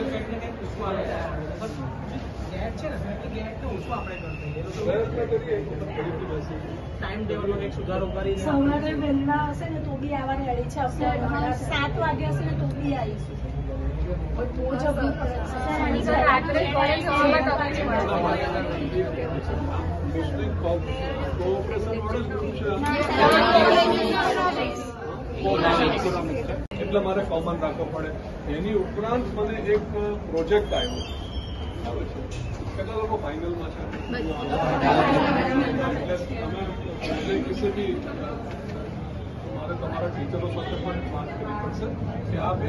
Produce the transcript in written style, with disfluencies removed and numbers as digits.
સવારે વહેલા હશે ને તો બી આવવા રેડી છે. 7 વાગે હશે ને તો બી આવીશું. રાત્રે એટલે મારે કોમન રાખવો પડે. એની ઉપરાંત મને એક પ્રોજેક્ટ આવ્યો છે. કેટલા લોકો ફાઇનલમાં છે? એટલે કિસ્સે બી મારે તમારા ટીચરો સાથે પણ વાત કરવી પડશે કે આ